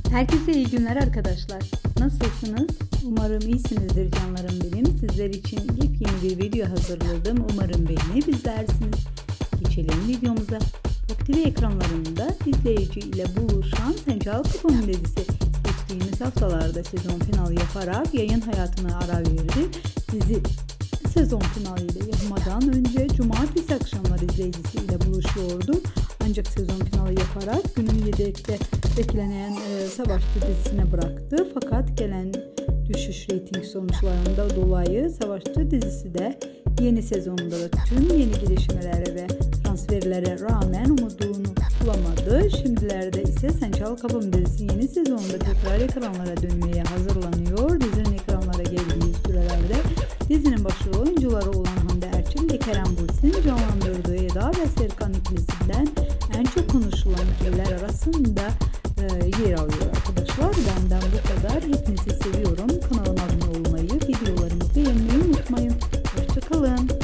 Herkese iyi günler arkadaşlar. Nasılsınız? Umarım iyisinizdir canlarım benim. Sizler için yepyeni bir video hazırladım. Umarım beğenebilirsiniz. Geçelim videomuza. Pop TV ekranlarında izleyici ile buluşan Sen Çal Kapımı dizisi geçtiğimiz haftalarda sezon finali yaparak yayın hayatına ara verdi. Dizi sezon finaliyle yapmadan önce cumartesi akşamları izleyicisiyle buluşuyordu. Ancak sezon finali yaparak günün yedekte beklenen Savaşçı dizisine bıraktı. Fakat gelen düşüş reyting sonuçlarında dolayı Savaşçı dizisi de yeni sezonunda da tüm yeni gelişmelere ve transferlere rağmen umudunu bulamadı. Şimdilerde ise Sen Çal Kapımı dizisi yeni sezonunda tekrar ekranlara dönmeye hazırlanıyor. Dizinin ekranlara geldiği sürelerde dizinin başrol oyuncuları olan Hande Erçel ve Kerem Bürsin'in canlandırdığı Eda ve Serkan ikilisinden en çok konuşulan ikililer arasında yer alıyor arkadaşlar. Benden bu kadar. Hepinizi seviyorum. Kanalıma abone olmayı, videolarımı beğenmeyi unutmayın. Hoşça kalın.